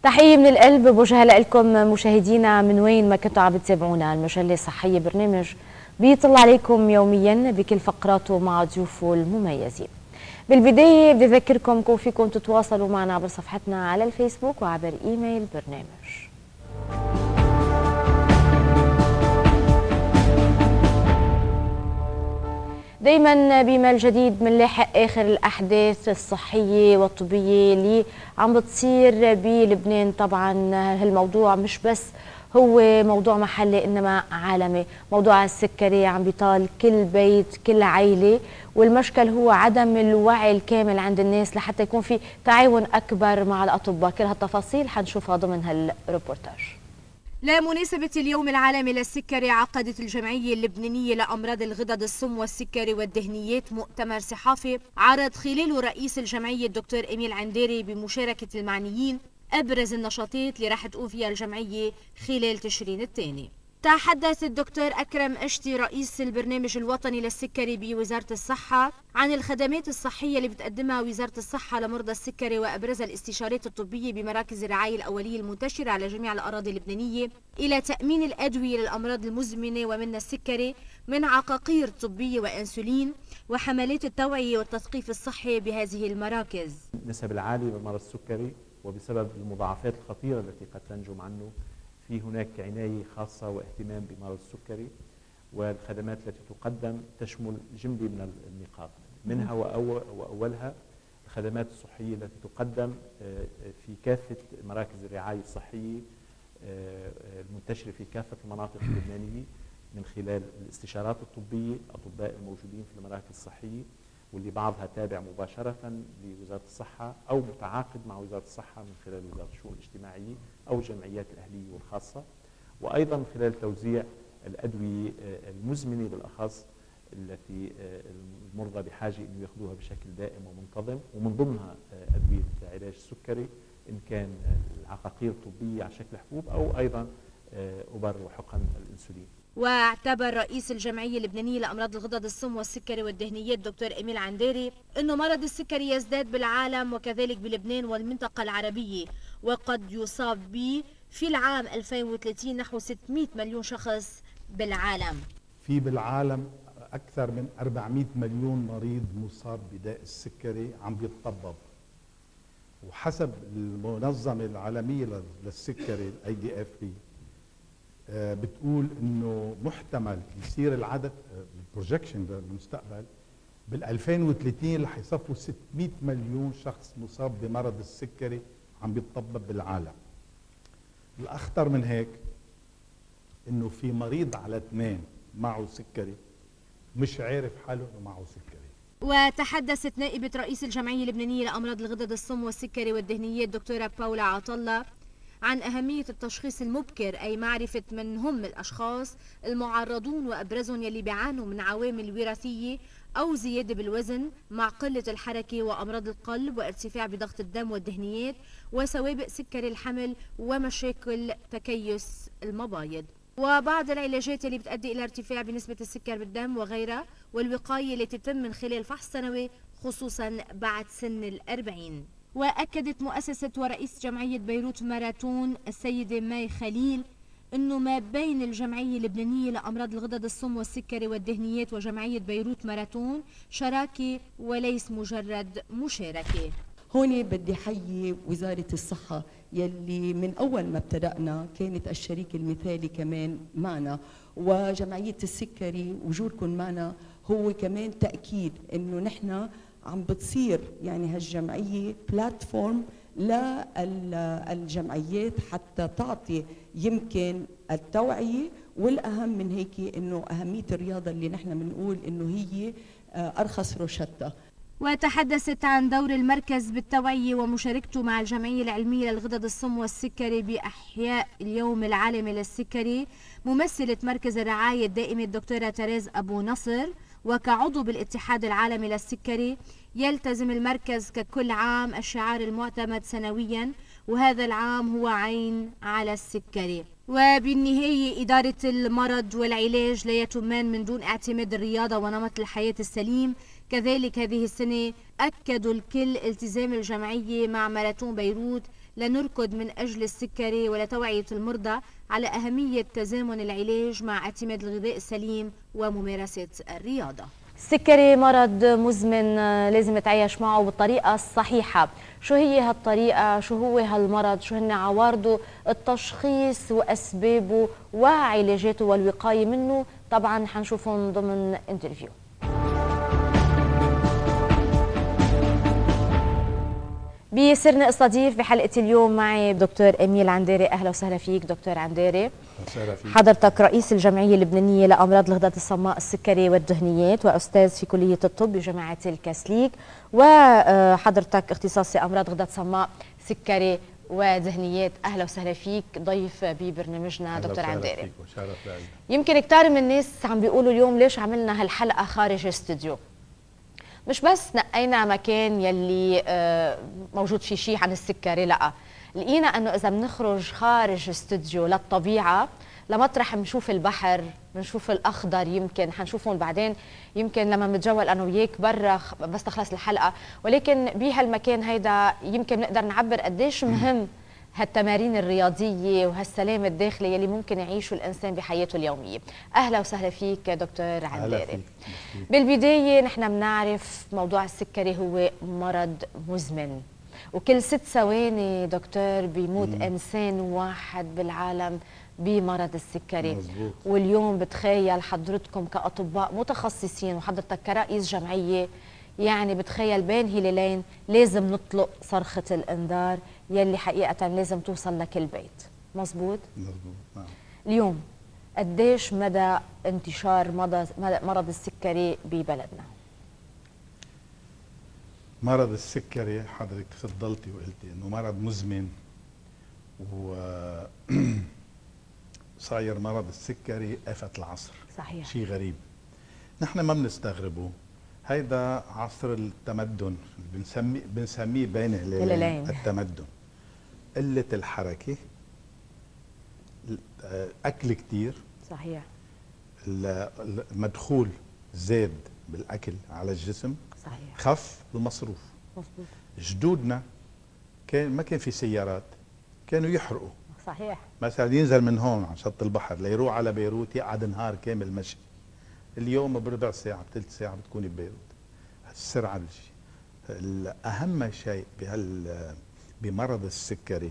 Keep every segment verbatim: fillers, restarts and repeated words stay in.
تحية من القلب بوجهها لكم مشاهدينا من وين ما كنتوا عم بتتابعونا. المجلة الصحية برنامج بيطلع عليكم يوميا بكل فقراته مع ضيوفه المميزين. بالبداية بدي أذكركم كيف فيكم تتواصلوا معنا عبر صفحتنا على الفيسبوك وعبر إيميل برنامج. دايما بما الجديد بنلاحق اخر الاحداث الصحيه والطبيه اللي عم بتصير بلبنان. طبعا هالموضوع مش بس هو موضوع محلي انما عالمي. موضوع السكري عم بيطال كل بيت كل عائله، والمشكل هو عدم الوعي الكامل عند الناس لحتى يكون في تعاون اكبر مع الاطباء. كل هالتفاصيل حنشوفها ضمن هالريبورتاج. لمناسبة اليوم العالمي للسكري عقدت الجمعية اللبنانية لأمراض الغدد السم والسكري والدهنيات مؤتمر صحافي عرض خلاله رئيس الجمعية الدكتور إميل عنديري بمشاركة المعنيين أبرز النشاطات اللي راح تقوم فيها الجمعية خلال تشرين الثاني. تحدث الدكتور أكرم أشتي رئيس البرنامج الوطني للسكري بوزارة الصحة عن الخدمات الصحية اللي بتقدمها وزارة الصحة لمرضى السكري وأبرزها الاستشارات الطبية بمراكز الرعاية الأولية المنتشرة على جميع الأراضي اللبنانية إلى تأمين الأدوية للأمراض المزمنة ومنها السكري من عقاقير طبية وأنسولين وحملات التوعية والتثقيف الصحي بهذه المراكز. النسب العالية بمرض السكري وبسبب المضاعفات الخطيرة التي قد تنجم عنه في هناك عناية خاصة واهتمام بمرض السكري، والخدمات التي تقدم تشمل جملة من النقاط، منها وأولها الخدمات الصحية التي تقدم في كافة مراكز الرعاية الصحية المنتشرة في كافة المناطق اللبنانية من خلال الاستشارات الطبية، الأطباء الموجودين في المراكز الصحية واللي بعضها تابع مباشرة لوزارة الصحة أو متعاقد مع وزارة الصحة من خلال وزارة الشؤون الاجتماعية أو الجمعيات الأهلية والخاصة، وأيضا من خلال توزيع الأدوية المزمنة بالأخص التي المرضى بحاجة أن يأخذوها بشكل دائم ومنتظم، ومن ضمنها أدوية علاج السكري إن كان العقاقير الطبية على شكل حبوب أو أيضا أبر وحقن الأنسولين. واعتبر رئيس الجمعية اللبنانية لأمراض الغدد السم والسكري والدهنيات دكتور إميل عنديري أنه مرض السكري يزداد بالعالم وكذلك بلبنان والمنطقة العربية، وقد يصاب به في العام ألفين وثلاثين نحو ستمئة مليون شخص بالعالم. في بالعالم أكثر من أربعمئة مليون مريض مصاب بداء السكري عم بيتطبب، وحسب المنظمة العالمية للسكري الاي دي اف بي بتقول انه محتمل يصير العدد البروجكشن بالمستقبل بال ألفين وثلاثين رح يصفوا ستمئة مليون شخص مصاب بمرض السكري عم بيتطبب بالعالم. الاخطر من هيك انه في مريض على اثنين معه سكري مش عارف حاله انه معه سكري. وتحدثت نائبة رئيس الجمعية اللبنانية لأمراض الغدد السم والسكري والدهنيات دكتورة باولا عطلة عن أهمية التشخيص المبكر، أي معرفة من هم الأشخاص المعرضون وأبرزهم يلي بيعانوا من عوامل وراثية أو زيادة بالوزن مع قلة الحركة وأمراض القلب وارتفاع بضغط الدم والدهنيات وسوابق سكري الحمل ومشاكل تكيس المبايض وبعض العلاجات اللي بتؤدي إلى ارتفاع بنسبة السكر بالدم وغيرها، والوقاية اللي تتم من خلال فحص سنوي خصوصا بعد سن الأربعين. وأكدت مؤسسة ورئيس جمعية بيروت ماراثون السيدة ماي خليل أنه ما بين الجمعية اللبنانية لأمراض الغدد السم والسكري والدهنيات وجمعية بيروت ماراثون شراكة وليس مجرد مشاركة. هون بدي حيي وزارة الصحة يلي من أول ما ابتدأنا كانت الشريك المثالي كمان معنا، وجمعية السكري وجودكم معنا هو كمان تأكيد أنه نحن عم بتصير يعني هالجمعية بلاتفورم للجمعيات حتى تعطي يمكن التوعية، والأهم من هيك إنه أهمية الرياضة اللي نحن بنقول إنه هي أرخص روشتة. وتحدثت عن دور المركز بالتوعية ومشاركته مع الجمعية العلمية للغدد السم والسكري بإحياء اليوم العالمي للسكري ممثلة مركز الرعاية الدائمة الدكتورة تريز أبو نصر. وكعضو بالاتحاد العالمي للسكري يلتزم المركز ككل عام الشعار المعتمد سنويا، وهذا العام هو عين على السكري. وبالنهاية إدارة المرض والعلاج لا يتمان من دون اعتماد الرياضة ونمط الحياة السليم. كذلك هذه السنة أكدوا الكل التزام الجمعية مع ماراثون بيروت لنركض من أجل السكري ولتوعية المرضى على أهمية تزامن العلاج مع اعتماد الغذاء السليم وممارسة الرياضة. السكري مرض مزمن لازم نتعايش معه بالطريقة الصحيحة. شو هي هالطريقة؟ شو هو هالمرض؟ شو هن عوارضه؟ التشخيص وأسبابه وعلاجاته والوقاية منه طبعا حنشوفهم ضمن انترفيو. بيسرني استضيف بحلقة اليوم معي دكتور أميل عنديري. أهلا وسهلا فيك دكتور عنديري. وسهلا فيك. حضرتك رئيس الجمعية اللبنانية لأمراض الغدد الصماء السكري والدهنيات وأستاذ في كلية الطب بجامعة الكاثوليك، وحضرتك اختصاصي أمراض غدد صماء سكري ودهنيات. أهلا وسهلا فيك ضيف ببرنامجنا دكتور عنديري. يمكن كتار من الناس عم بيقولوا اليوم ليش عملنا هالحلقة خارج الاستوديو؟ مش بس نقينا مكان يلي موجود فيه شيء عن السكري، لا، لقينا انه اذا بنخرج خارج استوديو للطبيعه لمطرح بنشوف البحر، بنشوف الاخضر، يمكن حنشوفهم بعدين، يمكن لما بنتجول انا وياك برا بس تخلص الحلقه، ولكن بهالمكان هيدا يمكن نقدر نعبر قديش مهم هالتمارين الرياضيه وهالسلام الداخلي يلي ممكن يعيشه الانسان بحياته اليوميه. اهلا وسهلا فيك دكتور عنديري. بالبدايه نحن بنعرف موضوع السكري هو مرض مزمن، وكل ست ثواني دكتور بيموت مم. انسان واحد بالعالم بمرض السكري. مزبوط. واليوم بتخيل حضرتكم كاطباء متخصصين وحضرتك كرئيس جمعيه، يعني بتخيل بين هلالين لازم نطلق صرخة الإنذار يلي حقيقة لازم توصل لكل بيت. مزبوط؟ مزبوط، نعم. اليوم قديش مدى انتشار مرض السكري ببلدنا؟ مرض السكري حضرتك تفضلتي وقلتي انه مرض مزمن، و صاير مرض السكري آفة العصر. صحيح. شيء غريب، نحن ما بنستغربه. هيدا عصر التمدن، بنسميه بنسميه بين هلالين التمدن. قلة الحركة، أكل كتير. صحيح. المدخول زاد بالأكل على الجسم. صحيح. خف المصروف. مظبوط. جدودنا كان ما كان في سيارات، كانوا يحرقوا. صحيح. مثلا ينزل من هون على شط البحر ليروح على بيروت يقعد نهار كامل مشي. اليوم بربع ساعة بثلث ساعة بتكوني ببيروت. السرعة الشيء أهم شيء بهال بمرض السكري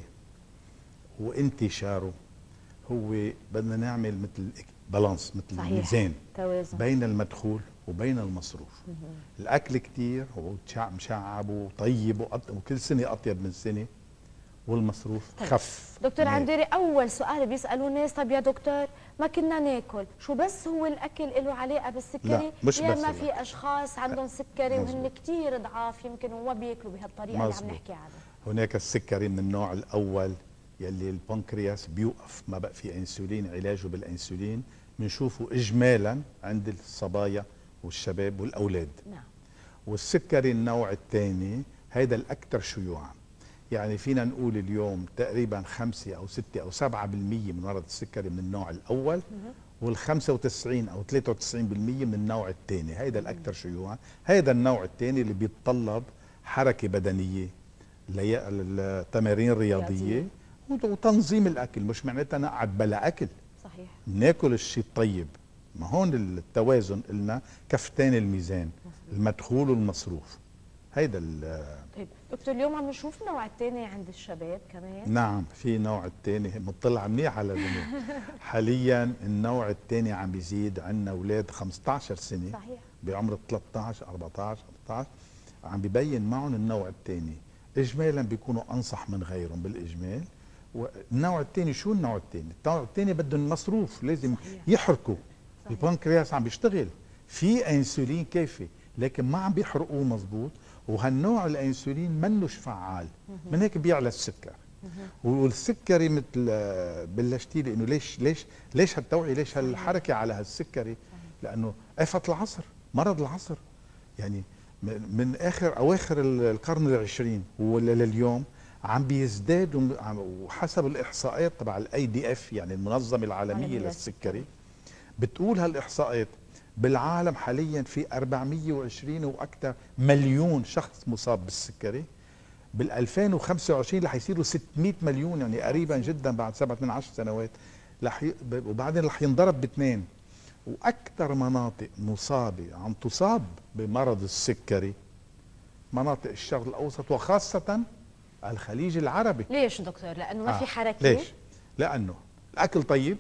وانتشاره هو بدنا نعمل مثل بالانس، مثل صحيح. ميزان توازن بين المدخول وبين المصروف. مم. الأكل كتير ومشعب وطيب وكل سنة أطيب من سنة، والمصروف طيب. خف. دكتور عنديري، اول سؤال بيسالوا الناس، طب يا دكتور ما كنا ناكل، شو بس هو الاكل له علاقه بالسكري؟ لا، مش يا بس ما في اشخاص عندهم سكري مزبوط. وهن كثير ضعاف يمكن وما بياكلوا بهالطريقه مزبوط. اللي عم نحكي عنها. هناك السكري من النوع الاول يلي البنكرياس بيوقف، ما بقى في انسولين، علاجه بالانسولين بنشوفه اجمالا عند الصبايا والشباب والاولاد. نعم. والسكري النوع الثاني هيدا الاكثر شيوعا، يعني فينا نقول اليوم تقريبا خمسة أو ستة أو سبعة بالمية من مرض السكري من النوع الأول، والخمسة وتسعين أو ثلاثة وتسعين بالمية من النوع الثاني. هيدا الأكثر شيوعا. هيدا النوع الثاني اللي بيتطلب حركة بدنية، تمارين رياضية وتنظيم الأكل. مش معناتها نقعد بلا أكل. صحيح. ناكل الشيء الطيب. ما هون التوازن قلنا كفتين الميزان، المدخول والمصروف. هيدا طيب دكتور، اليوم عم نشوف نوع الثاني عند الشباب كمان. نعم، في نوع الثاني مطلع منيح على الامور. حاليا النوع الثاني عم بيزيد. عندنا اولاد خمسة عشر سنه. صحيح. بعمر ثلاثة عشر أربعة عشر خمسة عشر عم ببين معهم النوع الثاني. اجمالا بيكونوا انصح من غيرهم بالاجمال. والنوع الثاني شو النوع الثاني؟ النوع الثاني بدهم مصروف، لازم صحيح. يحركوا. صحيح. البنكرياس عم بيشتغل، في انسولين كافي لكن ما عم بيحرقوه مزبوط، وهالنوع الانسولين منوش فعال، من هيك بيعلى السكر. والسكري مثل بلشتي لي انه ليش ليش ليش هالتوعيه، ليش هالحركه على هالسكري؟ لانه آفة العصر، مرض العصر. يعني من اخر اواخر القرن العشرين ولليوم عم بيزداد، وحسب الاحصاءات تبع الاي دي اف يعني المنظمه العالميه للسكري بتقول هالاحصاءات بالعالم حاليا في أربعمية وعشرين واكثر مليون شخص مصاب بالسكري. بال ألفين وخمسة وعشرين رح يصيروا ستمئة مليون، يعني قريبا جدا بعد سبعة من عشر سنوات رح ي... وبعدين رح ينضرب باثنين. واكثر مناطق مصابه عم تصاب بمرض السكري مناطق الشرق الاوسط وخاصه الخليج العربي. ليش دكتور؟ لانه ما آه. في حركه. ليش؟ لانه الاكل طيب،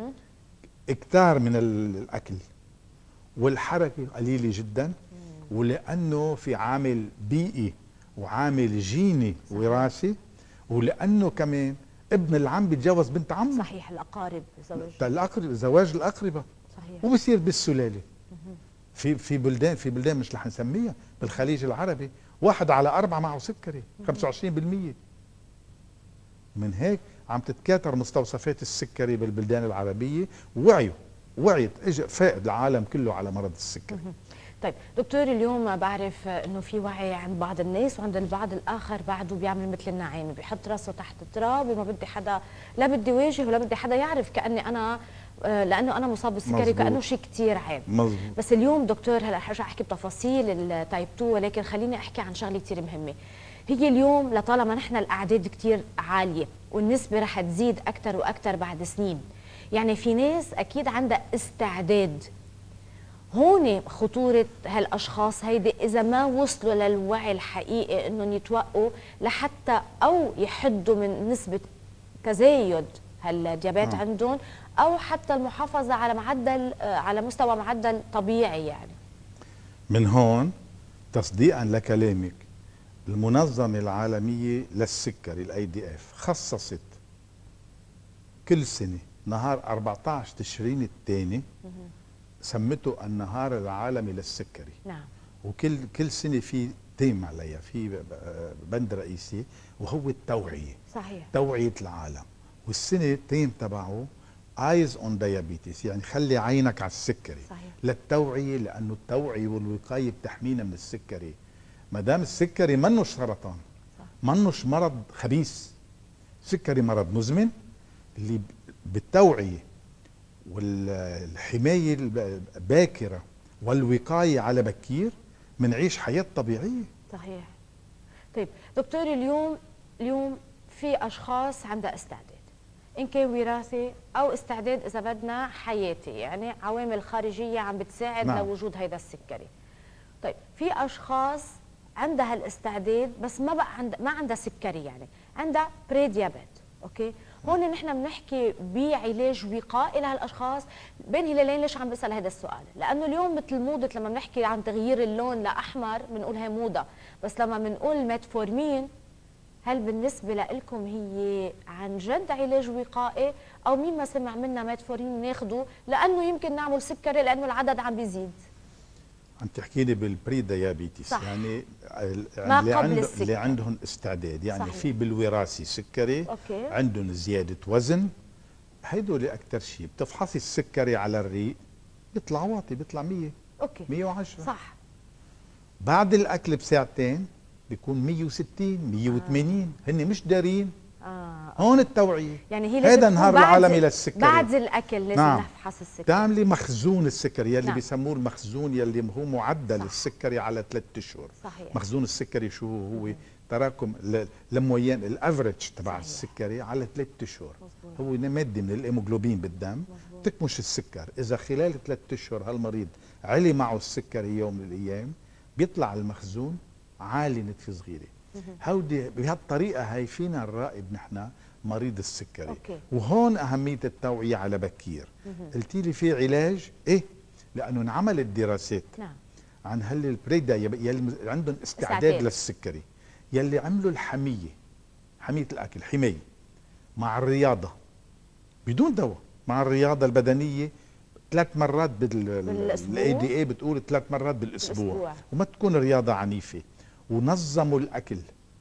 اكثار من الاكل، والحركه قليله جدا، ولانه في عامل بيئي وعامل جيني وراثي، ولانه كمان ابن العم بيتجوز بنت عمه. صحيح، الاقارب، زواج الاقرب، زواج الاقربه. صحيح. وبصير بالسلاله. في في بلدان في بلدان مش رح نسميها، بالخليج العربي واحد على أربعة معه سكري، خمسة وعشرين بالمئة. من هيك عم تتكاثر مستوصفات السكري بالبلدان العربيه، وعيوا وعيت اجى فائد العالم كله على مرض السكري. طيب دكتور، اليوم بعرف انه في وعي عند بعض الناس، وعند البعض الاخر بعده بيعمل مثل النعامه، بيحط راسه تحت التراب وما بدي حدا، لا بدي واجه ولا بدي حدا يعرف، كاني انا لانه انا مصاب بالسكري كانه شيء كثير عيب. مزبوط. بس اليوم دكتور هلا حرجع احكي بتفاصيل التايب اثنين، ولكن خليني احكي عن شغله كثير مهمه. هي اليوم لطالما نحن الاعداد كثير عاليه والنسبه رح تزيد اكثر واكثر بعد سنين، يعني في ناس اكيد عندها استعداد. هون خطورة هالأشخاص هيدي إذا ما وصلوا للوعي الحقيقي إنهم يتوقوا لحتى أو يحدوا من نسبة تزايد هالديابيت آه. عندهم، أو حتى المحافظة على معدل على مستوى معدل طبيعي. يعني من هون تصديقا لكلامك، المنظمة العالمية للسكري الاي دي اف خصصت كل سنة نهار أربعة عشر تشرين الثاني سمته النهار العالمي للسكري. نعم. وكل كل سنه في تيم عليها، في بند رئيسي وهو التوعيه. صحيح. توعيه العالم. والسنه التيم تبعه ايز اون دايابيتس، يعني خلي عينك على السكري. صحيح. للتوعيه، لانه التوعيه والوقايه بتحمينا من السكري. ما دام السكري منوش سرطان، منوش مرض خبيث، السكري مرض مزمن اللي بالتوعيه والحماية الباكرة والوقاية على بكير منعيش حياة طبيعية. صحيح. طيب دكتور، اليوم اليوم في أشخاص عندها استعداد، إن كان وراثي أو استعداد إذا بدنا حياتي، يعني عوامل خارجية عم بتساعد نعم. لوجود هيدا السكري. طيب في أشخاص عندها هالاستعداد بس ما بقى عند ما عندها سكري، يعني عندها بري ديابيت. أوكي، هون نحن بنحكي بعلاج وقائي لهالاشخاص. بين هلالين ليش عم بسال هذا السؤال؟ لانه اليوم مثل موضه لما بنحكي عن تغيير اللون لاحمر بنقول هي موضه، بس لما بنقول ميتفورمين، هل بالنسبه لكم هي عن جد علاج وقائي، او مين ما سمع منا ميتفورمين ناخده لانه يمكن نعمل سكري لانه العدد عم بيزيد؟ عم تحكي لي بالبري ديابيتس، يعني ما اللي, قبل عنده السكر. اللي عندهم استعداد، يعني صحيح. في بالوراثي سكري، أوكي. عندهم زياده وزن، هيدول اكثر شيء بتفحصي السكري على الريق بيطلع واطي، بيطلع مية. اوكي، مية وعشرة. صح. بعد الاكل بساعتين بيكون مية وستين مية وثمانين. آه. هن مش دارين. آه. هون التوعيه، يعني هي هذا النهار العالمي للسكري. بعد الاكل لازم نعم. نفحص السكري. تعملي مخزون السكري يلي نعم. بيسموه المخزون، يلي هو معدل صح. السكري على ثلاث اشهر. صحيح. مخزون السكري شو هو؟ هو تراكم لموين الافريج تبع السكري على ثلاث اشهر. هو ماده من الهيموجلوبين بالدم مزبوط. تكمش السكر. اذا خلال ثلاث اشهر هالمريض علي معه السكري يوم من الايام، بيطلع المخزون عالي نتفه صغيره. هودي بهالطريقه هي فينا نراقب نحن مريض السكري. أوكي. وهون أهمية التوعية على بكير. قلتي لي في علاج؟ إيه؟ لأنه انعملت دراسات نعم. عن هل البريدا يلي عندهم استعداد, استعداد للسكري، يلي عملوا الحمية، حمية الأكل، حماية مع الرياضة بدون دواء، مع الرياضة البدنية ثلاث مرات بالاسبوع. الاي دي اي بتقول ثلاث مرات بالاسبوع, بالأسبوع. وما تكون رياضة عنيفة، ونظموا الأكل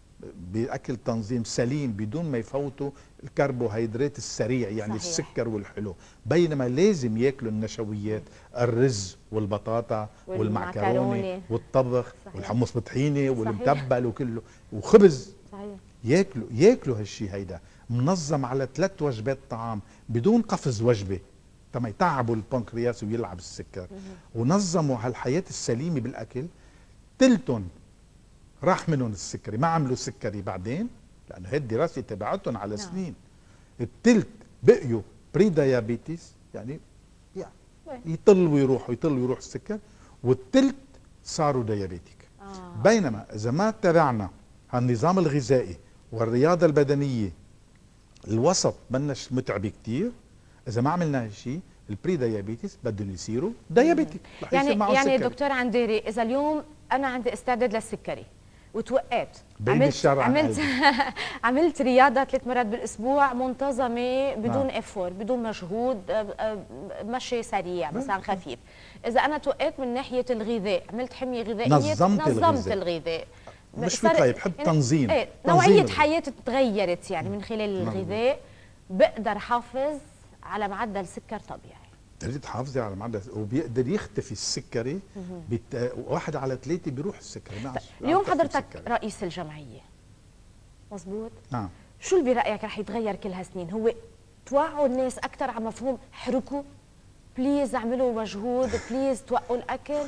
بأكل تنظيم سليم بدون ما يفوتوا الكربوهيدرات السريع، يعني صحيح. السكر والحلو، بينما لازم ياكلوا النشويات، الرز والبطاطا والمعكرونة والطبخ صحيح. والحمص بطحينة والمتبل وكله وخبز صحيح. ياكلوا ياكلوا هالشيء هيدا منظم على ثلاث وجبات طعام بدون قفز وجبة تما يتعبوا البنكرياس ويلعب السكر. ونظموا هالحياة السليمة بالأكل، تلتن راح منهم السكري، ما عملوا سكري بعدين لانه هي الدراسه تبعتهم على نعم. سنين. الثلث بقيوا بري دايابيتيس، يعني يعني يطل ويروح ويطل ويروح السكر، والثلث صاروا ديابيتيك. آه. بينما اذا ما اتبعنا النظام الغذائي والرياضه البدنيه الوسط مناش متعب كثير، اذا ما عملنا شيء البري دايابيتيس بدهم يصيروا دايابيتيك. يعني يعني دكتور عنديري، اذا اليوم انا عندي استعداد للسكري وتوقعت، عملت عملت عملت رياضه ثلاث مرات بالاسبوع منتظمه بدون نعم. افور، بدون مجهود، مشي سريع مثلا خفيف، اذا انا توقعت من ناحيه الغذاء، عملت حميه غذائيه، نظمت, نظمت الغذاء, الغذاء. مش طيب بحب تنظيم. ايه نوعيه حياتي تغيرت يعني من خلال الغذاء، بقدر حافظ على معدل سكر طبيعي. بتقدري تحافظي على معدل، وبيقدر يختفي السكري بت... واحد على ثلاثة بيروح السكري. طيب. اليوم حضرتك رئيس الجمعية مظبوط؟ نعم. شو اللي برأيك رح يتغير كل هالسنين؟ هو توعوا الناس أكثر على مفهوم حركوا، بليز اعملوا مجهود، بليز توقوا الأكل.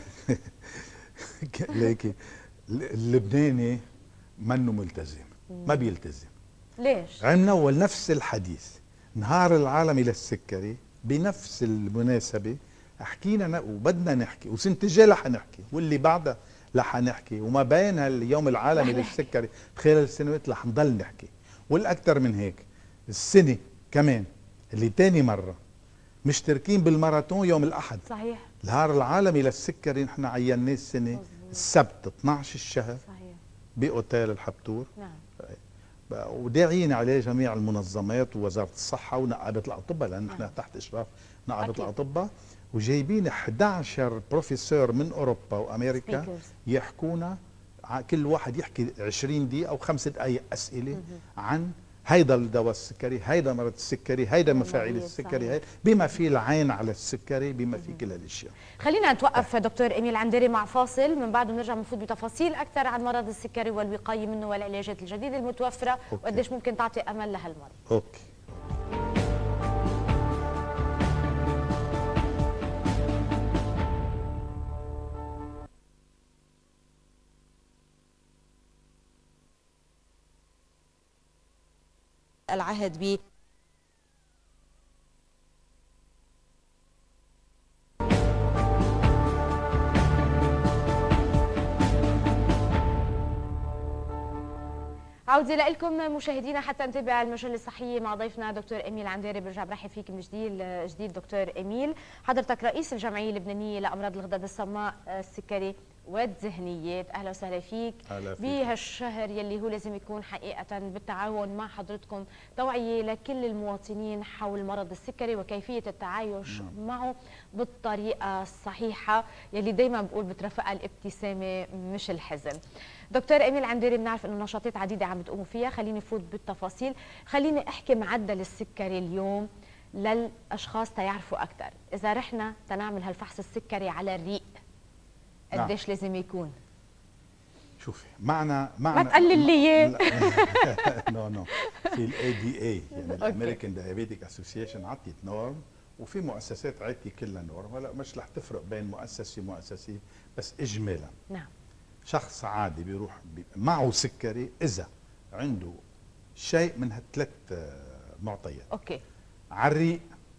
ليكي اللبناني منه ملتزم، ما بيلتزم. ليش؟ عملنا أول نفس الحديث نهار العالمي للسكري بنفس المناسبة، حكينا وبدنا نحكي، وسنة الجاي رح نحكي، واللي بعدها رح نحكي، وما بين اليوم العالمي للسكري خلال السنوات رح نضل نحكي، والأكثر من هيك السنة كمان اللي تاني مرة مشتركين بالماراثون يوم الأحد. صحيح. النهار العالمي للسكري نحن عيناه السنة السبت اثنعش الشهر. صحيح. بأوتيل الحبتور. نعم. وداعيين عليه جميع المنظمات ووزاره الصحه ونقابه الاطباء، لان نحن تحت اشراف نقابه الاطباء، وجايبين إحدى عشر بروفيسور من اوروبا وامريكا speakers. يحكونا، كل واحد يحكي عشرين دقيقه او خمس دقائق اسئله عن هيدا الدواء السكري، هيدا مرض السكري، هيدا مفاعيل السكري، هيدا بما في العين على السكري، بما في كل هالاشياء. خلينا نتوقف دكتور إميل عنديري مع فاصل، من بعده بنرجع بنفوت بتفاصيل اكثر عن مرض السكري والوقايه منه والعلاجات الجديده المتوفره، وقديش ممكن تعطي امل لهالمرض. اوكي. العهد ب عودة لكم مشاهدينا حتى نتابع المجلة الصحية مع ضيفنا دكتور إميل عنديري. برجع برحب فيك من جديد جديد دكتور إميل. حضرتك رئيس الجمعية اللبنانية لأمراض الغدد الصماء السكري والذهنيات، اهلا وسهلا فيك بهالشهر يلي هو لازم يكون حقيقه بالتعاون مع حضرتكم توعيه لكل المواطنين حول مرض السكري وكيفيه التعايش مم. معه بالطريقه الصحيحه يلي دائما بقول بترافقها الابتسامه مش الحزن. دكتور إميل عنديري، بنعرف انه نشاطات عديده عم بتقوموا فيها، خليني فوت بالتفاصيل، خليني احكي معدل السكري اليوم للاشخاص تيعرفوا اكثر. اذا رحنا تنعمل هالفحص السكري على الريق قديش نعم. لازم يكون؟ شوفي معنا معنا ما تقلل لي اياه. نو نو في الاي دي اي يعني الامريكان دايابيتيك اسوسيشن عطيت نورم، وفي مؤسسات عطي كلها نورم. هلا مش رح تفرق بين مؤسسه ومؤسسه، بس اجمالا نعم شخص عادي بيروح بي معه سكري اذا عنده شيء من هالثلاث معطيات. اوكي. على الريق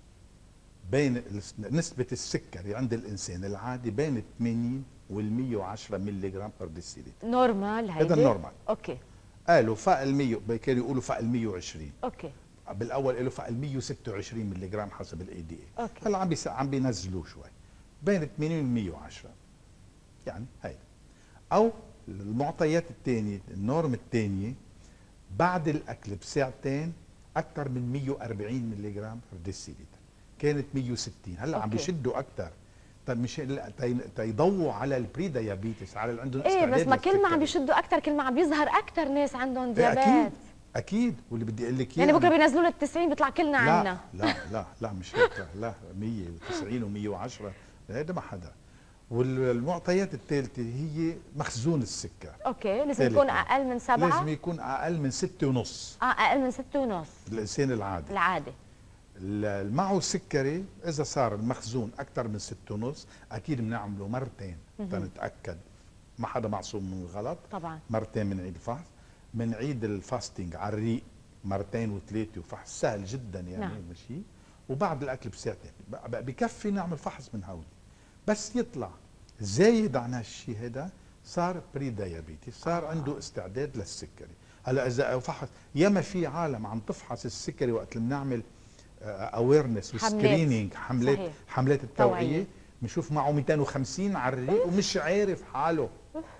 بين نسبة السكري عند الإنسان العادي بين ثمانين وال مية وعشرة ملي جرام بر ديسيلتر. نورمال هيدا؟ هذا النورمال. اوكي. قالوا فوق ال مية، كانوا يقولوا فوق ال مية وعشرين. اوكي. بالاول قالوا فوق ال مية وستة وعشرين ملي جرام حسب الاي دي اي. اوكي. هلا عم بيس... عم بينزلوه شوي بين ثمانين وال مية وعشرة، يعني هيدا. او المعطيات الثانية، النورم الثانية بعد الاكل بساعتين اكثر من مية وأربعين ملي جرام بر ديسيلتر، كانت مية وستين، هلا عم بيشدوا اكثر طيب مش تيضووا على البري دايابيتس، على اللي عندهم ايه بس ما كل ما عم بيشدوا اكثر كل ما عم بيظهر اكثر ناس عندهم ديابيت. اكيد اكيد، واللي بدي اقول لك يعني بكره بينزلوا لنا التسعين بيطلع كلنا عنا. لا لا لا مش هيك، لا مية وتسعين ومية وعشرة هذا ما حدا. والمعطيات الثالثه هي مخزون السكر. اوكي، لازم يكون اقل من سبعة، لازم يكون اقل من ستة ونص. اه اقل من ستة ونص الانسان العادي العادي. معه السكري اذا صار المخزون اكثر من ستة ونص اكيد بنعمله مرتين تنتاكد ما حدا معصوم من الغلط. طبعا مرتين بنعيد الفحص، بنعيد الفاستنج على الريق مرتين وثلاثه، وفحص سهل جدا يعني. نعم. ماشي. وبعد الاكل بساعتين بكفي نعمل فحص من هولي. بس يطلع زايد عن هالشيء هذا صار بري دايابيتي، صار آه. عنده استعداد للسكري. هلا اذا فحص، ياما في عالم عم تفحص السكري وقت اللي بنعمل اويرنس وسكرينينج، حملات صحيح. حملات التوعيه، بنشوف معه مئتين وخمسين على الريق ومش عارف حاله.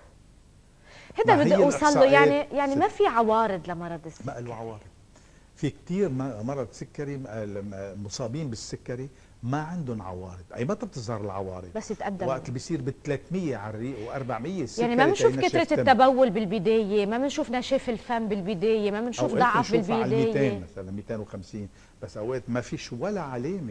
هذا بدي اوصل له، يعني يعني ما في عوارض لمرض السكري؟ ما له عوارض. في كثير مرض سكري مصابين بالسكري ما عندهم عوارض، اي متى بتظهر العوارض؟ بس يتقدم وقت اللي بيصير ب ثلاثمية على الريق و400 السكري. يعني ما بنشوف كثرة التبول بالبداية، ما بنشوف نشاف الفم بالبداية، ما بنشوف ضعف بالبداية. على مئتين مثلا مئتين وخمسين، بس اوقات ما فيش ولا علامة.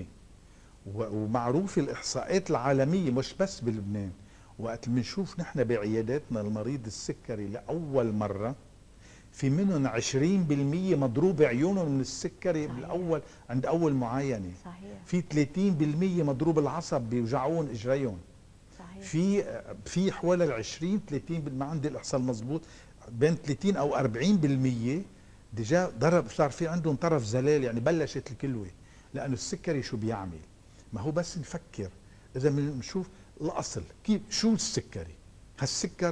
ومعروف الاحصاءات العالمية مش بس بلبنان، وقت اللي بنشوف نحن بعياداتنا المريض السكري لأول مرة في منهم عشرين بالمئة مضروب عيونهم من السكري. صحيح. بالاول عند اول معاينه. صحيح. في ثلاثين بالمئة مضروب العصب بيوجعون اجريهم. صحيح. في في حوالي ال عشرين ثلاثين ما عندي الاحصاء المضبوط، بين ثلاثين او أربعين بالمئة ديجا ضرب، صار في عندهم طرف زلال، يعني بلشت الكلوه. لانه السكري شو بيعمل؟ ما هو بس نفكر اذا بنشوف الاصل كيف شو السكري. هالسكر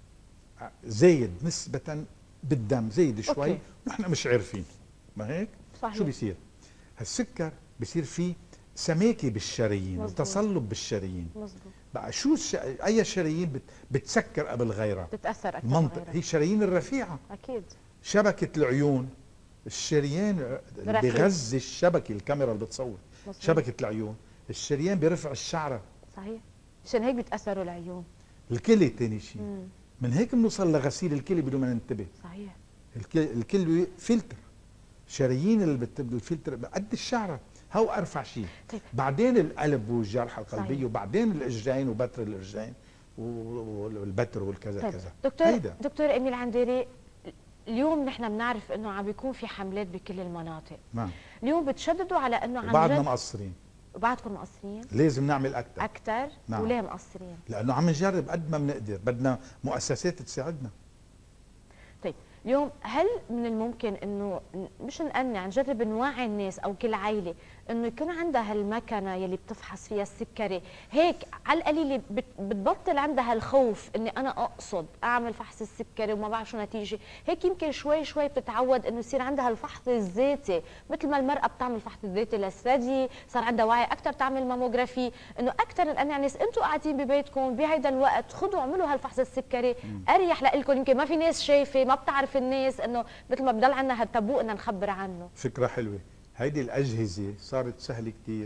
زايد نسبه بالدم، زايد شوي نحن مش عارفين، ما هيك؟ صحيح. شو بيصير؟ هالسكر بيصير فيه سماكه بالشرايين وتصلب بالشرايين. مظبوط. بقى شو الش... اي شرايين بت... بتسكر قبل غيرها؟ بتتاثر اكثر منطق هي الشرايين الرفيعه. اكيد. شبكه العيون، الشريان اللي بغذي الشبكه، الكاميرا اللي بتصور. مظبوط. شبكه العيون، الشريان بيرفع الشعره. صحيح. عشان هيك بيتاثروا العيون. الكلى ثاني شيء. من هيك بنوصل لغسيل الكلى بدون ما ننتبه. صحيح. الكلى فلتر، شرايين اللي الفلتر قد الشعره، هو ارفع شيء. طيب. بعدين القلب والجرحى القلبيه. صحيح. وبعدين الاجرين وبتر الاجرين والبتر والكذا. طيب. كذا. دكتور هيدا. دكتور اميل عنديري، اليوم نحن بنعرف انه عم بيكون في حملات بكل المناطق. نعم. اليوم بتشددوا على انه عن بعدنا مقصرين. وبعدكم مقصرين؟ لازم نعمل اكثر اكثر. نعم. وليه مقصرين؟ لانه عم نجرب قد ما بنقدر، بدنا مؤسسات تساعدنا. طيب اليوم هل من الممكن انه مش نقنع، نجرب نوعي الناس او كل عائله انه يكون عندها هالمكنه يلي بتفحص فيها السكري، هيك على القليله بتبطل عندها الخوف اني انا اقصد اعمل فحص السكري وما بعرف شو نتيجه، هيك يمكن شوي شوي بتتعود انه يصير عندها الفحص الذاتي، مثل ما المراه بتعمل فحص الذاتي للثدي، صار عندها وعي اكثر تعمل ماموغرافي، انه اكثر نقنع الناس انتم قاعدين ببيتكم بهيدا الوقت خذوا اعملوا هالفحص السكري، اريح لكم، يمكن ما في ناس شايفه، ما بتعرف الناس انه مثل ما بضل عندنا هالتابو ان نخبر عنه. فكره حلوه. هيدي الاجهزه صارت سهله كثير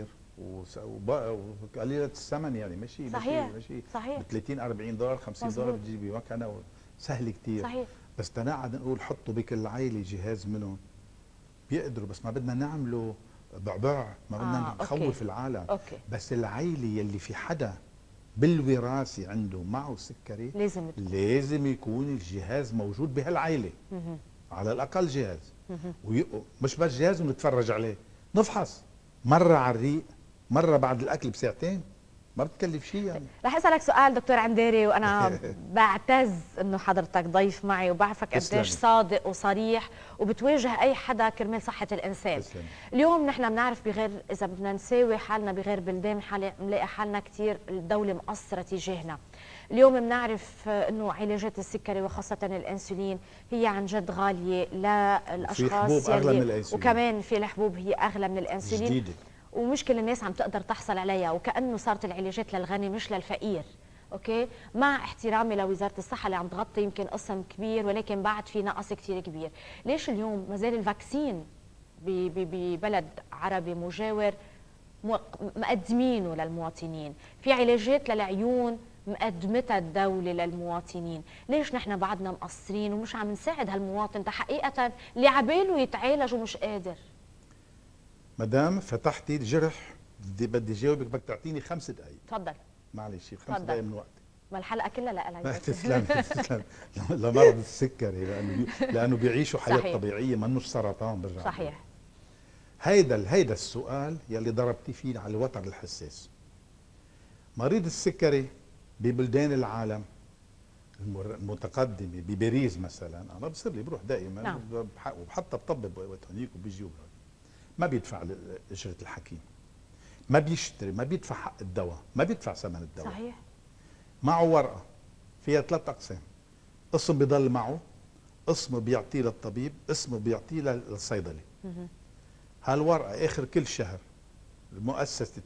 وقليله الثمن، يعني ماشي صحيح ماشي صحيح ب ثلاثين أربعين دولار خمسين دولار بتجيبي مكنه، سهل كثير. صحيح. بس تنقعد نقول حطوا بكل عائله جهاز منهم بيقدروا، بس ما بدنا نعمله بعبع، ما بدنا آه، نخوف أوكي. العالم. أوكي. بس العائله يلي في حدا بالوراثه عنده معه سكري لازم لازم يكون الجهاز موجود بهالعائله، على الاقل جهاز، ومش بس جهاز ونتفرج عليه، نفحص مره على الريق، مره بعد الاكل بساعتين، ما بتكلف شيء يعني. رح اسالك سؤال دكتور عنديري، وانا بعتز انه حضرتك ضيف معي وبعرفك قديش صادق وصريح وبتواجه اي حدا كرمال صحه الانسان. تسلم. اليوم نحن بنعرف بغير، اذا بدنا نساوي حالنا بغير بلدان بنلاقي حالنا كثير الدوله مقصره تجاهنا. اليوم بنعرف انه علاجات السكري وخاصه الانسولين هي عن جد غاليه للاشخاص يلي، وكمان في الحبوب هي اغلى من الانسولين جديدة. ومش كل الناس عم تقدر تحصل عليها، وكأنه صارت العلاجات للغني مش للفقير. اوكي، مع احترامي لوزاره الصحه اللي عم تغطي يمكن قسم كبير، ولكن بعد في نقص كثير كبير. ليش اليوم ما زال الفاكسين ببلد عربي مجاور مقدمينه للمواطنين؟ في علاجات للعيون مقدمتها الدولة للمواطنين، ليش نحن بعدنا مقصرين ومش عم نساعد هالمواطن حقيقة اللي عباله يتعالج ومش قادر؟ مدام فتحتي الجرح، بدي بدي جاوبك، بدك تعطيني خمس دقائق. تفضل. معلش خمس دقائق من وقتي. ما الحلقة كلها لها. تسلم تسلم. لمرض السكري، لأنه لأنه بيعيشوا حياة صحيح. طبيعية، منوش سرطان برجع. صحيح. هيدا هيدا السؤال يلي ضربتي فيه على الوتر الحساس. مريض السكري ببلدان العالم المتقدمه بباريس مثلا، انا بصير لي بروح دائما نعم. وحتى بطبب وقت هنيك وبيجي ما بيدفع اجره الحكيم، ما بيشتري، ما بيدفع حق الدواء، ما بيدفع ثمن الدواء. صحيح. معه ورقه فيها ثلاث اقسام، قسم بيضل معه، قسم بيعطيه للطبيب، قسم بيعطيه للصيدلي. هالورقه اخر كل شهر مؤسسه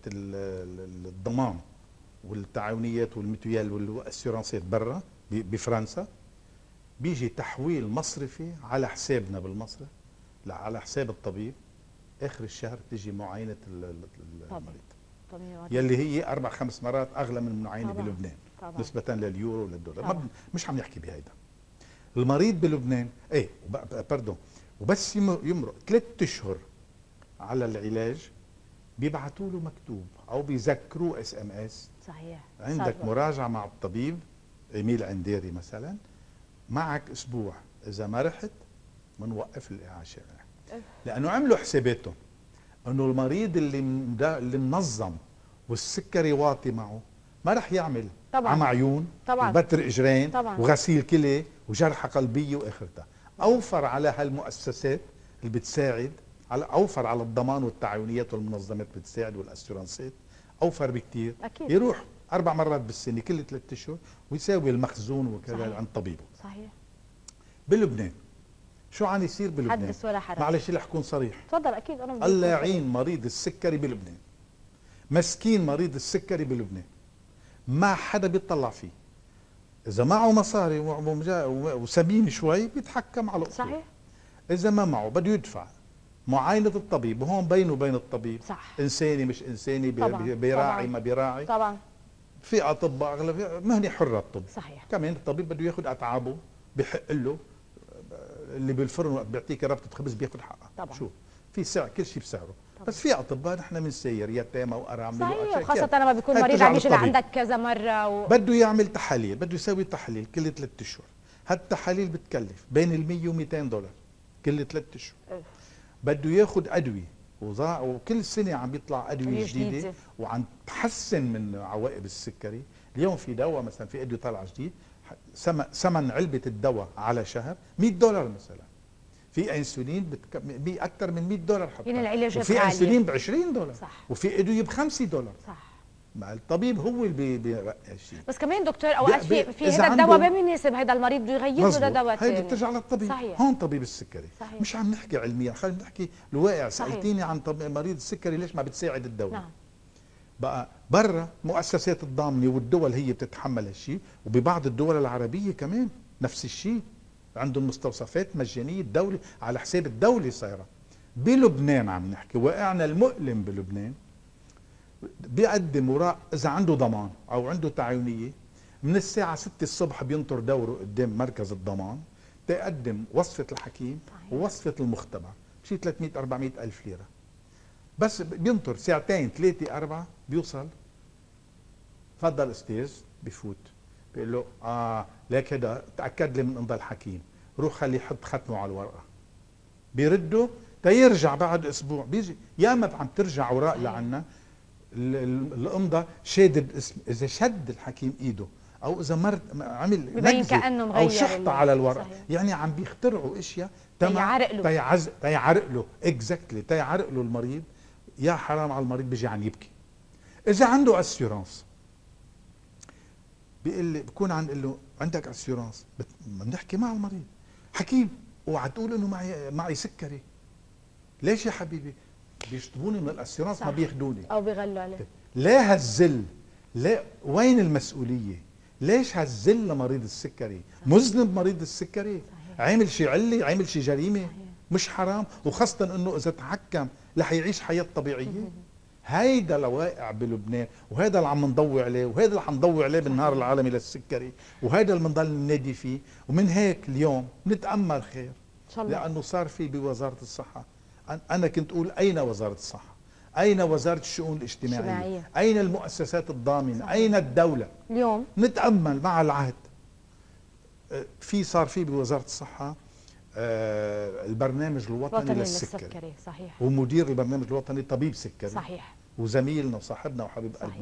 الضمان والتعاونيات والميتويال والاسيورانسات برا بفرنسا بيجي تحويل مصرفي على حسابنا بالمصرف، لا على حساب الطبيب. اخر الشهر تيجي معاينه المريض يلي هي اربع خمس مرات اغلى من المعاينه بلبنان طبعا. نسبه لليورو وللدولار. ما مش عم نحكي بهيدا. المريض بلبنان ايه باردون وبس يمرق ثلاث اشهر على العلاج بيبعتوا له مكتوب او بيذكروه اس ام اس. صحيح. عندك صحيح. مراجعه مع الطبيب ايميل عنديري مثلا، معك اسبوع، اذا ما رحت بنوقف الاعاشه، لانه عملوا حساباتهم انه المريض اللي اللي منظم والسكري واطي معه ما رح يعمل عمى عيون طبعا وبتر اجرين طبعا وغسيل كلى وجرحى قلبيه واخرتها. اوفر على هالمؤسسات اللي بتساعد، على اوفر على الضمان والتعاونيات والمنظمات بتساعد والاسيورانسات، اوفر بكثير. أكيد. يروح اربع مرات بالسنه كل ثلاث اشهر ويساوي المخزون وكذا عند طبيبه. صحيح. بلبنان شو عم يصير بلبنان؟ حدث ولا حرج. معلش رح اكون صريح. تفضل. اكيد انا الله يعين مريض السكري بلبنان. مسكين مريض السكري بلبنان ما حدا بيطلع فيه. اذا معه مصاري وسمين شوي بيتحكم على الاصول. صحيح. اذا ما معه بده يدفع معاينه الطبيب، وهون بينه وبين الطبيب صح. انساني مش انساني، طبعاً. بيراعي طبعاً. ما بيراعي طبعا. في اطباء اغلب مهنه حره الطب. صحيح. كمان الطبيب بده ياخذ اتعابه، بحق له اللي بالفرن وقت بيعطيك ربطه خبز بياخذ حقها طبعا. شو في سعر كل شيء بسعره طبعا. بس في اطباء نحن بنسير يتامى وارامل صحيح، خاصه لما بيكون مريض عم يجي لعندك كذا مره و... بده يعمل تحاليل، بده يسوي تحاليل كل ثلاث اشهر. هالتحاليل بتكلف بين ال مية و مئتين دولار كل ثلاث اشهر. بده ياخذ ادويه وكل سنه عم بيطلع ادويه جديده وعم تحسن من عواقب السكري. اليوم في دواء مثلا، في ادويه طالعه جديد ثمن علبه الدواء على شهر مئة دولار مثلا. في انسولين بك... اكثر من مئة دولار حتى. يعني العلاج وفي انسولين ب عشرين دولار صح. وفي ادويه ب خمسة دولار صح. مع الطبيب هو اللي بيرقى الشيء. بس كمان دكتور اوقات في في هذا الدواء ما بيناسب هذا المريض، بده يغير له لدواء ثاني. هي بترجع للطبيب. صحيح. هون طبيب السكري. صحيح. مش عم نحكي علميا، خلينا نحكي الواقع. سالتيني عن مريض السكري ليش ما بتساعد الدوله. نعم. بقى برا مؤسسات الضامنه والدول هي بتتحمل هالشيء، وببعض الدول العربيه كمان نفس الشيء، عندهم مستوصفات مجانيه الدوله على حساب الدوله صايره. بلبنان عم نحكي واقعنا المؤلم بلبنان، بيقدم وراء اذا عنده ضمان او عنده تعاونيه من الساعه ستة الصبح بينطر دوره قدام مركز الضمان تقدم وصفه الحكيم ووصفه المختبر بشي ثلاثمئة أربعمئة الف ليره. بس بينطر ساعتين ثلاثه اربعه بيوصل. تفضل استاذ، بفوت بيقول له اه ليك هذا تاكد لي من امضاء الحكيم، روح خليه يحط ختمه على الورقه. بيرده تيرجع بعد اسبوع بيجي. ياما عم ترجع اوراق لعنا الامضاء شادد اسم، اذا شد الحكيم ايده او اذا مرت عمل نقزه او شخطه على الورقه. صحيح. يعني عم بيخترعوا اشياء تيعرق له تيعز تيعرق له اكزاكتلي تيعرق له المريض. يا حرام على المريض، بيجي عم يبكي. اذا عنده اسيورانس بيقول لي بكون عم له عندك اسيورانس، بنحكي مع المريض حكيم اوعى تقول انه معي معي سكري. ليش يا حبيبي؟ بيشطبوني من الاسيورانس ما بياخذوني او بيغلوا عليه. ليه هالذل؟ ليه؟ وين المسؤوليه؟ ليش هالذل لمريض السكري؟ مذنب مريض السكري؟ صحيح. عامل شيء علي، عامل شيء جريمه. صحيح. مش حرام؟ وخاصه انه اذا تحكم رح يعيش حياه طبيعيه. هيدا الواقع بلبنان، وهذا اللي عم نضوي عليه، وهذا اللي عم نضوي عليه بالنهار العالمي للسكري، وهذا اللي بنضل ننادي فيه. ومن هيك اليوم نتامل خير ان شاء الله، لانه صار في بوزاره الصحه. انا كنت اقول اين وزاره الصحه؟ اين وزاره الشؤون الاجتماعيه؟ شماعية. اين المؤسسات الضامنه؟ صحيح. اين الدوله؟ اليوم نتامل مع العهد. في صار في بوزاره الصحه البرنامج الوطني للسكري. صحيح. ومدير البرنامج الوطني طبيب سكري. صحيح. وزميلنا وصاحبنا وحبيب قلبنا.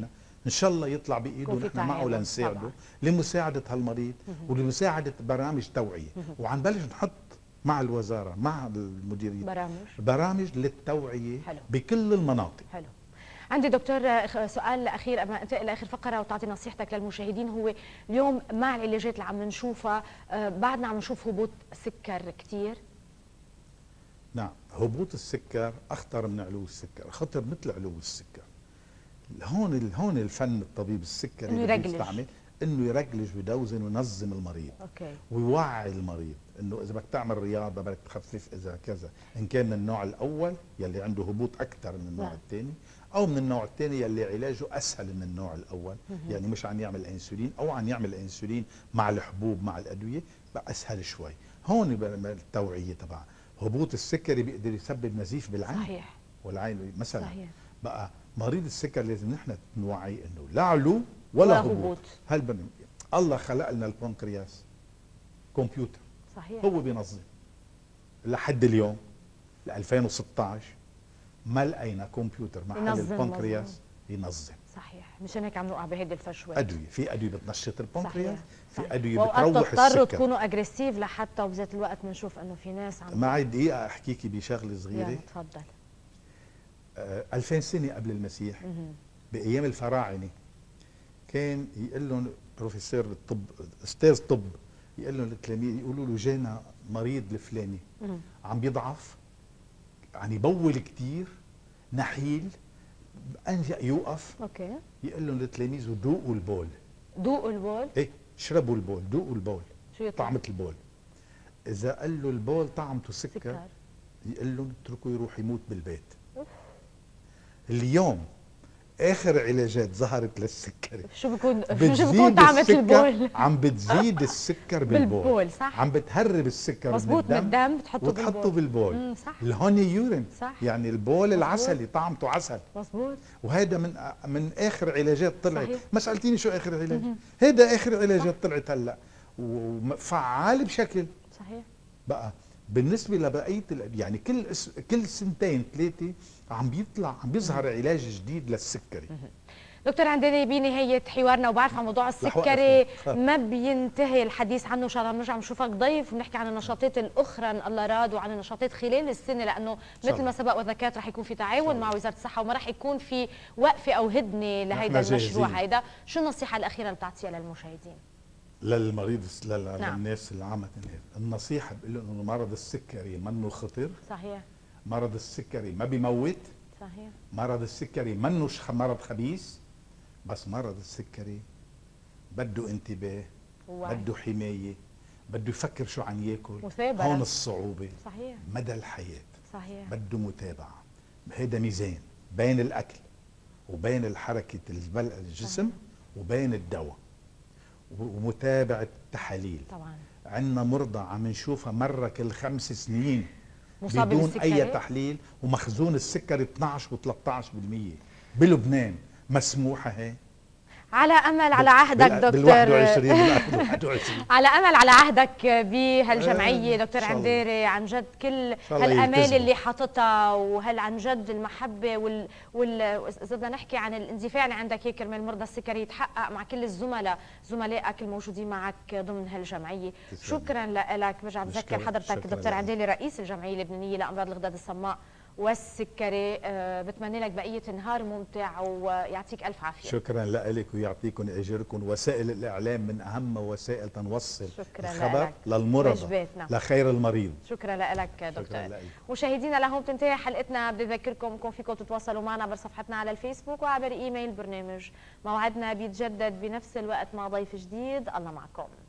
ان شاء الله يطلع بايده يكون في نحن معه تعاون لنساعده طبعاً. لمساعده هالمريض ولمساعده برامج توعيه، وعنبلش نحط مع الوزاره مع المديريه برامج برامج للتوعيه حلو. بكل المناطق. حلو. عندي دكتور آه، سؤال اخير قبل ما انتقل لاخر فقره وتعطي نصيحتك للمشاهدين. هو اليوم مع العلاجات اللي عم نشوفها آه، بعدنا عم نشوف هبوط سكر كثير. نعم، هبوط السكر اخطر من علو السكر، خطر مثل علو السكر. هون هون الفن الطبيب السكري إنه اللي يرجلج. بيستعمل انه يرجلج ويدوزن وينظم المريض اوكي. ويوعي المريض انه اذا بدك تعمل رياضه بدك تخفف اذا كذا، ان كان من النوع الاول يلي عنده هبوط اكثر من النوع نعم. الثاني، او من النوع الثاني يلي علاجه اسهل من النوع الاول، يعني مش عم يعمل انسولين او عم يعمل انسولين مع الحبوب مع الادويه بقى اسهل شوي. هون بقى التوعيه تبع هبوط السكري بيقدر يسبب نزيف بالعين. صحيح. والعين مثلا صحيح. بقى مريض السكر لازم نحن نوعي انه لا علو ولا, ولا هبوط, هبوط. هالبن الله خلق لنا البنكرياس كمبيوتر صحيح. هو بينظم. لحد اليوم ل ألفين وستة عشر ما لقينا كمبيوتر محل ينظم البنكرياس ينظم. صحيح، مشان هيك عم نوقع بهيدي الفشوه. ادويه، في ادويه بتنشط البنكرياس، صحيح. في ادويه وأوقات بتروح تضطروا السكر. تكونوا اجريسيف لحتى وبذات الوقت بنشوف انه في ناس عم معي دقيقه احكيكي بشغله يلا صغيره. تفضل. آه، ألفين سنه قبل المسيح بايام الفراعنه كان يقول لهم بروفيسور الطب استاذ طب يقول لهم للتلاميذ يقولوا له جانا مريض الفلاني عم بيضعف، يعني يبول كثير نحيل انجأ يوقف، اوكي. يقول لهم لتلاميذه ذوقوا البول. ذوقوا البول. ايه اشربوا البول، ذوقوا البول شو يطلع؟ طعمة البول. اذا قال له البول طعمته سكر, سكر. يقول لهم اتركوا يروح يموت بالبيت. اليوم اخر علاجات ظهرت للسكري شو بكون شو بتزيد بكون طعمة السكر، البول؟ عم بتزيد السكر بالبول, بالبول، صح. عم بتهرب السكر مزبوط، من الدم, من الدم بتحطه وتحطه بالبول, امم صح. الهوني يورين، صح. يعني البول مزبوط. العسلي طعمته عسل. مزبوط. وهذا من من اخر علاجات طلعت. صحيح. ما سالتيني شو اخر علاج؟ هذا اخر علاجات طلعت هلا وفعال بشكل. صحيح. بقى بالنسبه لبقيه ال- يعني كل اس- كل سنتين ثلاثه عم بيطلع عم بيظهر علاج جديد للسكري. دكتور عندنا بنهاية حوارنا، وبعرف عن موضوع السكري ما بينتهي الحديث عنه، ان شاء الله بنرجع بنشوفك ضيف ونحكي عن النشاطات الاخرى ان الله راد، وعن النشاطات خلال السنه، لانه مثل ما سبق وذكرت رح يكون في تعاون مع وزاره الصحه وما رح يكون في وقفه او هدنه لهيدا المشروع هيدا. شو النصيحه الاخيره اللي بتعطيها للمشاهدين؟ للمريض لل- نعم. للناس اللي عم تنهار، النصيحه بقول لهم انه مرض السكري منه خطر، صحيح. مرض السكري ما بيموت، صحيح. مرض السكري منوش خ- مرض خبيث، بس مرض السكري بده انتباه، وعي. بده حمايه، بده يفكر شو عم ياكل. مثابرة. هون الصعوبه. صحيح. مدى الحياه صحيح. بده متابعه. هيدا ميزان بين الاكل وبين الحركه البل- الجسم وبين الدواء ومتابعه التحاليل. طبعا. عندنا مرضى عم نشوفها مره كل خمس سنين مصابة بدون بالسكري؟ اي تحليل، ومخزون السكري اثنعش و13% بلبنان. مسموحه هي؟ على امل على عهدك بال- دكتور بال واحد وعشرين بال واحد وعشرين على امل على عهدك بهالجمعيه آه، دكتور إن شاء الله. عنديري، عن جد كل شاء الله هالامال يلتزموا. اللي حاططها، وهل عن جد المحبه وال, وال... اذا بدنا نحكي عن الاندفاع اللي عندك هيك كرمال مرضى السكري يتحقق مع كل الزملاء زملائك الموجودين معك ضمن هالجمعيه. تسلم. شكرا لك. برجع بذكر بشكرك. حضرتك شكرا دكتور لك. عنديري رئيس الجمعيه اللبنانيه لامراض الغدد الصماء والسكري. أه بتمنى لك بقيه نهار ممتع ويعطيك الف عافيه. شكرا لك ويعطيكم اجركم. وسائل الاعلام من اهم وسائل تنوصل شكراً الخبر لك. للمرضى واجبات، نعم. لخير المريض. شكرا لك دكتور. شكراً لك. مشاهدينا لهون بتنتهي حلقتنا. بدي اذكركم انكم فيكم تتواصلوا معنا عبر صفحتنا على الفيسبوك وعبر ايميل البرنامج. موعدنا بيتجدد بنفس الوقت مع ضيف جديد. الله معكم.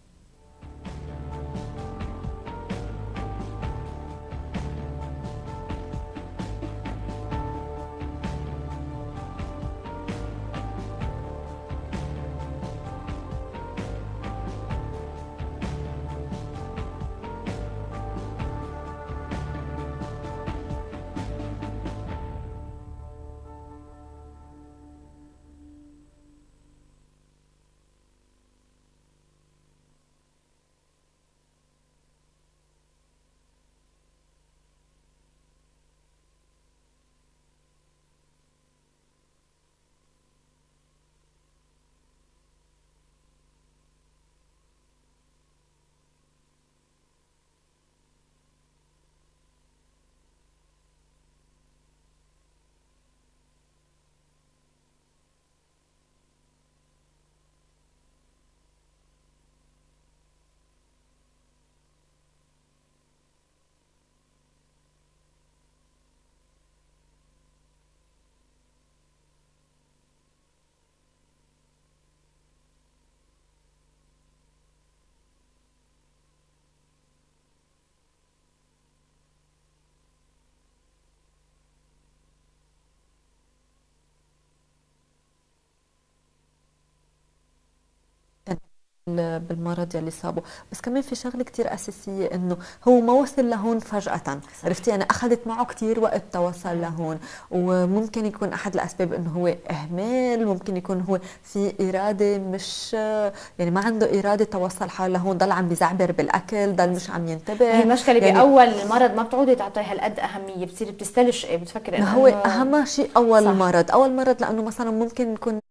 بالمرض يلي صابه، بس كمان في شغله كتير اساسيه انه هو ما وصل لهون فجاه، عرفتي انا اخذت معه كتير وقت توصل لهون، وممكن يكون احد الاسباب انه هو اهمال، ممكن يكون هو في اراده مش يعني ما عنده اراده توصل حاله لهون، ضل عم بيزعبر بالاكل، ضل مش عم ينتبه. هي المشكله يعني باول المرض ما بتعودي تعطيه هالقد اهميه، بتصير بتستلش بتفكر انه هو اهم شيء اول صح. مرض اول مرض لانه مثلا ممكن يكون